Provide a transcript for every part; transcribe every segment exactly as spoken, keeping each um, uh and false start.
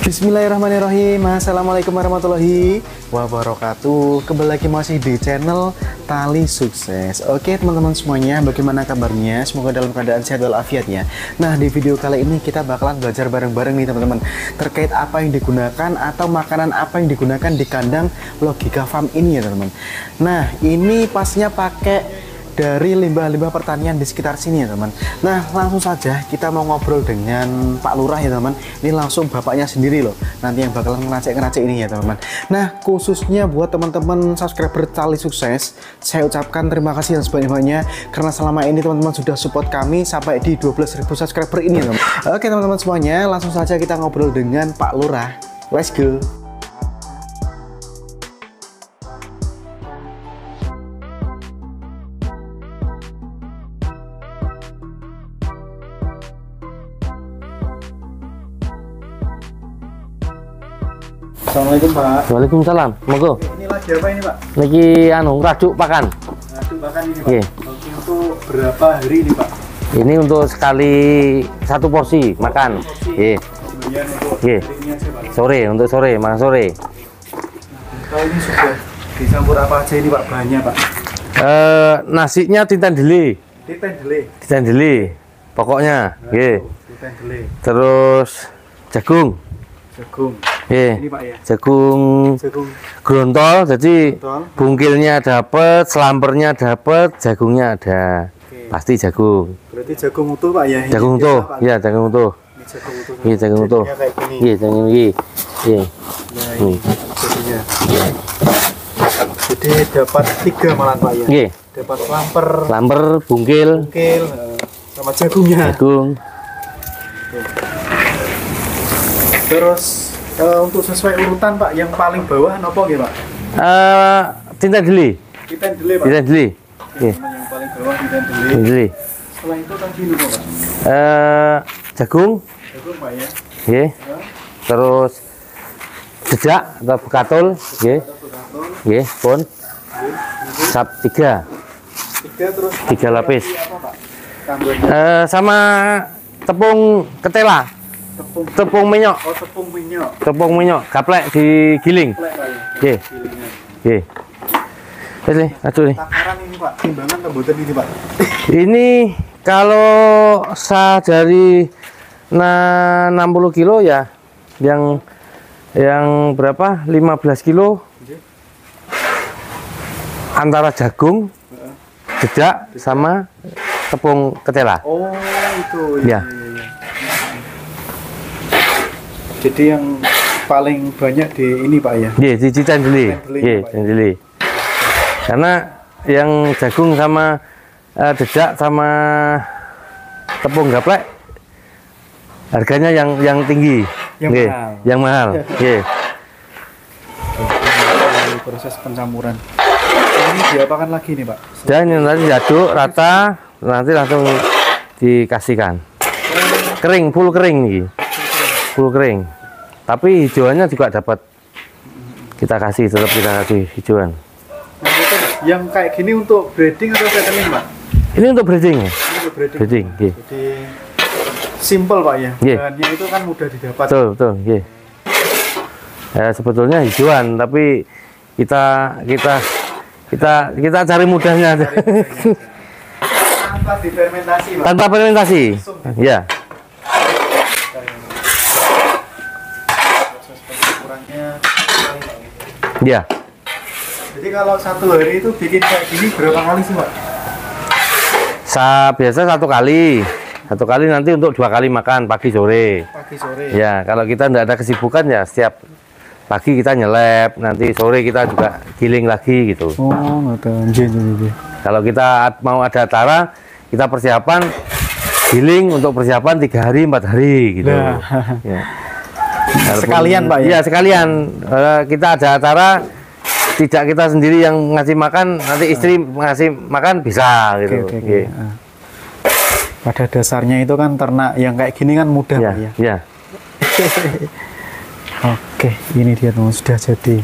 Bismillahirrahmanirrahim. Assalamualaikum warahmatullahi wabarakatuh. Kembali lagi masih di channel Tali Sukses. Oke teman-teman semuanya, bagaimana kabarnya? Semoga dalam keadaan sehat walafiat ya. Nah, di video kali ini kita bakalan belajar bareng-bareng nih teman-teman, terkait apa yang digunakan atau makanan apa yang digunakan di kandang Logika Farm ini ya teman-teman. Nah, ini pastinya pakai dari limbah-limbah pertanian di sekitar sini ya teman. Nah, langsung saja kita mau ngobrol dengan Pak Lurah ya teman. Ini langsung bapaknya sendiri loh, nanti yang bakalan ngeracik-ngeracik ini ya teman. Nah, khususnya buat teman-teman subscriber Tali Sukses, saya ucapkan terima kasih yang sebanyak-banyaknya karena selama ini teman-teman sudah support kami sampai di dua belas ribu subscriber ini ya teman. Oke teman-teman semuanya, langsung saja kita ngobrol dengan Pak Lurah. Let's go. Assalamualaikum Pak. Waalaikumsalam. Monggo. Ini lagi apa ini Pak? Lagi anu racuk pakan. Racuk pakan ini Pak. Yeah. Oke, untuk berapa hari ini Pak? Ini untuk sekali satu porsi makan. Iya. Kemudian untuk Iya. piringnya aja Pak. Sore untuk sore, makan sore. Kalau ini sudah dicampur apa aja ini Pak bahannya Pak? Eh nasinya ditendeli. Ditendele. Ditendeli. Pokoknya, nggih. Ditendele. Terus jagung. Jagung. Nggih. Ini Pak ya. Jagung Jagung grontol, jadi Grontol. bungkilnya dapat, selampernya dapat, jagungnya ada. Oke. Pasti jagung. Berarti jagung utuh Pak ya? Ini Jagung biasa, utuh. Pak. Iya, jagung utuh. Ini jagung utuh. Iya, jagung utuh. Jadinya kayak gini. Iya, jagung iki. Iya. Nah, ini jadinya. Jadi dapat tiga malah Pak ya. Nggih. Dapat lamper, Lamper, bungkil, bungkil, eh, sama jagungnya. jagung. Terus eh, untuk sesuai urutan Pak, yang paling bawah nopo nggih Pak? Eh, ditendeli. Ditendele Pak. Ditendeli. Nggih, Yang paling bawah ditendele. ditendeli. Setelah itu tadi dulu Pak. Eh, jagung, Jagung Pak ya. nggih. Terus jejak atau bekatul, nggih. Nggih, pun. Sap tiga, Tiga terus tiga lapis. apa Pak? Tambahannya Eh, sama tepung ketela, tepung. tepung minyak, Oh, tepung minyak. tepung minyak, gaplek digiling. Plek Pak ya. Nggih, Gilingan. nggih. Wis nih, aduh nih. Takaran ini Pak, timbangan kebutuhan ini Pak. Ini kalau sehari nah enam puluh kilo ya, yang yang berapa? lima belas kilo antara jagung, jejak sama tepung ketela. Oh, itu. Ya. Iya, iya, iya. Jadi yang paling banyak di ini Pak ya. Iya, di ditendeli. Ditendeli, Iya, Pak, ya. ditendeli. Karena yang jagung sama eh, jejak sama tepung gaplek harganya yang yang tinggi. Yang Nggih, mahal. yang mahal. Nggih. Ini proses pencampuran. Ini diapakan lagi nih Pak? Dan ini nanti diaduk rata, nanti langsung dikasihkan. Kering, full kering nih. Full kering. Tapi hijauannya juga dapat. Kita kasih, tetap kita kasih hijauan. Nah, itu yang kayak gini untuk breeding atau fattening Pak? Ini untuk breeding. Ini untuk breeding. Breeding, nggih. Jadi simple Pak ya. Nggih. Bahannya itu kan mudah didapat. Betul, betul, nggih. Ya, sebetulnya hijauan, tapi kita kita kita kita cari mudahnya aja. Tanpa difermentasi Pak. Tanpa fermentasi. Ya. Proses pencampurannya. Ya. Jadi kalau satu hari itu bikin kayak gini berapa kali sih Pak? Sa biasa satu kali. Satu kali nanti untuk dua kali makan pagi sore. Pagi sore. Ya, kalau kita tidak ada kesibukan ya setiap pagi kita nyelep, nanti sore kita juga giling lagi gitu. Oh, nggak tahu. Anjir, anjir. Kalau kita mau ada acara, kita persiapan giling untuk persiapan tiga hari empat hari gitu. Nah. Ya. Sekalian, Pak, ya? Iya, sekalian. Eh, kita ada acara, tidak kita sendiri yang ngasih makan, nanti istri ngasih makan bisa gitu. Oke, oke, oke. Iya. Ah. Pada dasarnya itu kan ternak yang kayak gini kan mudah Ya, Pak ya. ya. Oke, ini dia teman sudah jadi.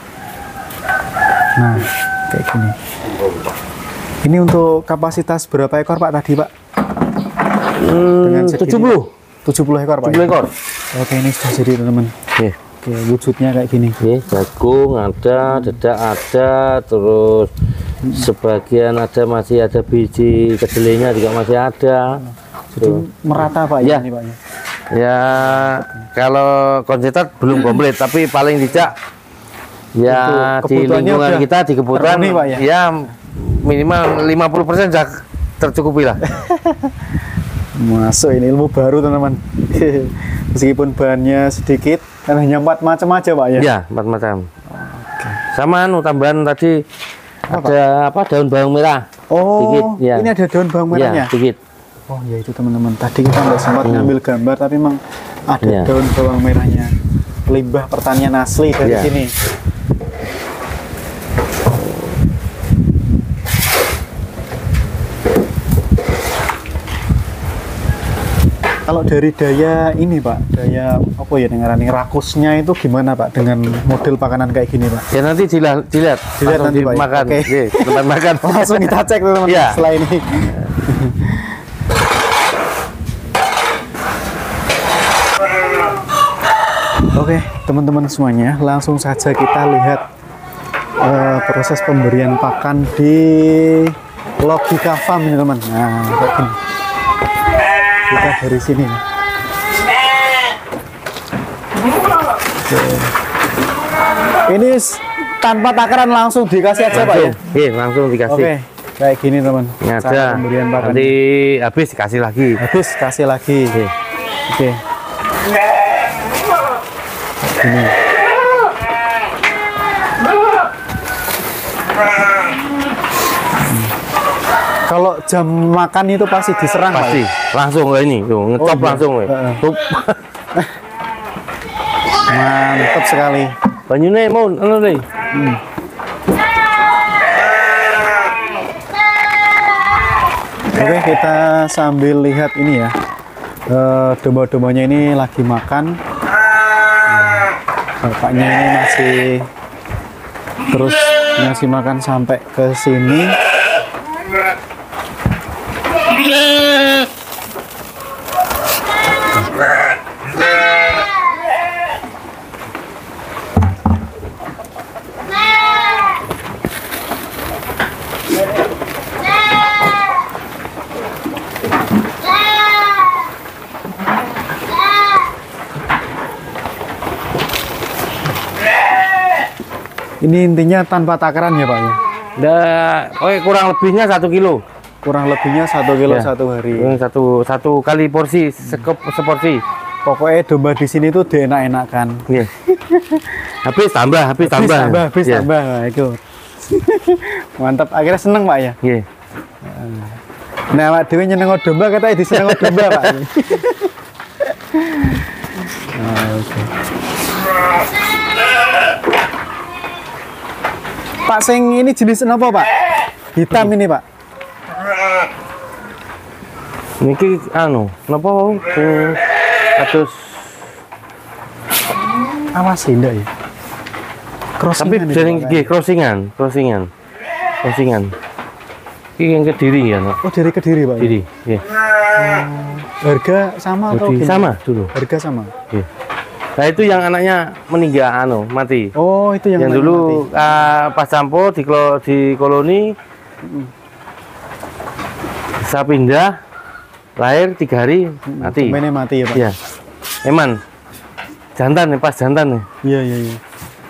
Nah, kayak gini. Ini untuk kapasitas berapa ekor Pak tadi Pak? Hmm, segini. tujuh puluh. tujuh puluh ekor Pak. tujuh puluh ekor. Oke, ini sudah jadi teman-teman. Nggih. Oke, wujudnya kayak gini. Nggih, jagung ada, dedak ada, terus sebagian ada masih ada biji kedelainya juga masih ada. Jadi merata Pak ya, ya ini Pak ya. Ya kalau konsentrat belum komplit, tapi paling tidak ya di lingkungan kita di kebutuhan terpenuhi, Pak, ya? Ya minimal lima puluh persen sudah tercukupi lah. Masuk ini ilmu baru teman-teman. Meskipun bahannya sedikit, kan hanya empat macam aja Pak ya. Ya empat macam. Oke. Sama anu tambahan tadi apa, ada apa daun bawang merah. Oh, dikit, ya. Ini ada daun bawang merahnya. Ya, dikit. Oh ya itu teman-teman. Tadi kita nggak sempat hmm. ngambil gambar, tapi memang ada ya. daun bawang merahnya. Limbah pertanian asli dari ya. sini. Kalau dari daya ini Pak, daya apa ya dengarane rakusnya itu gimana Pak dengan model pakanan kayak gini Pak? Ya nanti dilihat, dilihat, dilihat nanti Pak. Makan, Oke. Okay. Tempat makan. Langsung kita cek teman-teman ya. Setelah ini. Oke, teman-teman semuanya, langsung saja kita lihat uh, proses pemberian pakan di Logika Farm ini teman. Nah, kayak gini. Kita dari sini. Oke. Ini tanpa takaran langsung dikasih aja Pak ya? Iya, langsung dikasih. Oke, kayak gini teman. Ini ada. Pemberian pakan. Nanti habis dikasih lagi. Habis kasih lagi. Oke. Oke. Ini. Kalau jam makan itu pasti diserang pasti Pak? Langsung kayak ini tuh ngecop oh, langsung ya. Uh, mantap sekali banyune mau anu deh. Hmm. Oke, kita sambil lihat ini ya, uh, domba-dombanya ini lagi makan. Nah, bapaknya ini masih terus ngasih makan sampai ke sini. Ini intinya tanpa takaran ya Pak ya? Nah, oke kurang lebihnya satu kilo. Kurang lebihnya satu kilo ya. Satu hari. Satu satu kali porsi sekep, seporsi. Pokoknya domba di sini tuh dienak-enakan. Iya. Habis tambah, habis, habis tambah. tambah, habis ya. tambah. Nah, itu. Mantap. Akhirnya seneng Pak ya? Iya. Nah, Pak Dewi nyeneng domba katanya diseneng domba Pak. Nah, okay. Pak sing ini jenis apa Pak? Hitam ini Pak. Niki anu, napa sing kados awas indah ya. Crossingan. Tapi sering nggih crossingan, crossingan. Crossingan. Iki yang Kediri ya, Pak. Oh, dari Kediri, Pak. Kediri, nggih. Hmm, harga sama atau gimana? Sama dulu. Harga sama. Nggih. Nah itu yang anaknya meninggal anu mati. Oh itu yang, yang dulu uh, pas campo di, di koloni hmm. Saya pindah lahir tiga hari mati. Ini mati ya Pak? Iya. Eman jantan nih pas jantan nih. Iya iya iya.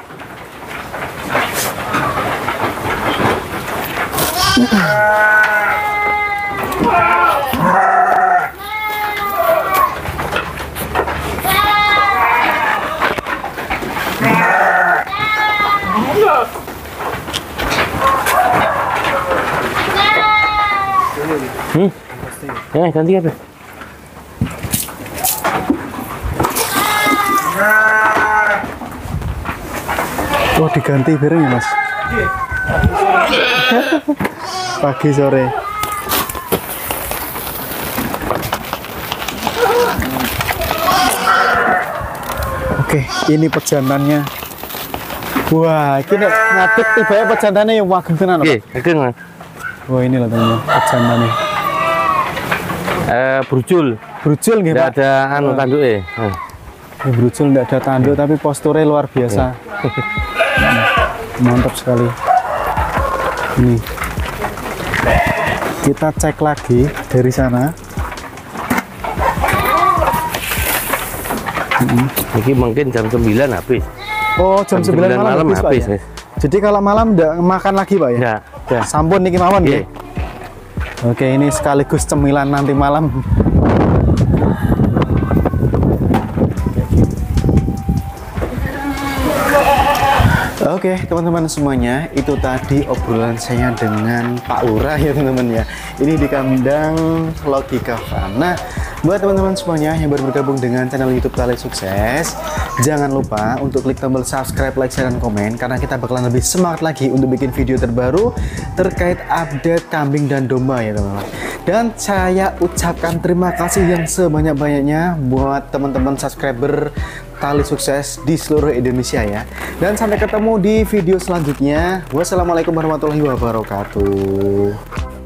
Hmm. Ya, ganti apa? Oh, diganti bareng ya, Mas? Pagi sore. Oke, ini pejantannya. Wah, ini ngadep tiba-tiba pejantannya yang wageng tenan, Pak. Nggih, ageng, Mas. Wah, ini loh teman-teman, pejantannya. Eh, brujul. Brujul nggih, Pak. Ada anu tanduk eh. Ini brujul tidak ada tanduk tapi posturnya luar biasa. Mantap sekali. Ini kita cek lagi dari sana. Ini mungkin jam sembilan habis. Oh, jam, jam sembilan malam, malam habis, habis Pak, ya? Jadi kalau malam enggak makan lagi Pak ya? Enggak, ya. Sampun niki mawon nggih. Oke, ini sekaligus cemilan nanti malam. Oke, teman-teman semuanya, itu tadi obrolan saya dengan Pak Lurah ya teman-teman ya. Ini di kandang Logika Farm. Nah, buat teman-teman semuanya yang baru bergabung dengan channel YouTube Tali Sukses, jangan lupa untuk klik tombol subscribe, like, share, dan komen karena kita bakalan lebih semangat lagi untuk bikin video terbaru terkait update kambing dan domba ya teman-teman. Dan saya ucapkan terima kasih yang sebanyak-banyaknya buat teman-teman subscriber Tali Sukses di seluruh Indonesia ya. Dan sampai ketemu di video selanjutnya. Wassalamualaikum warahmatullahi wabarakatuh.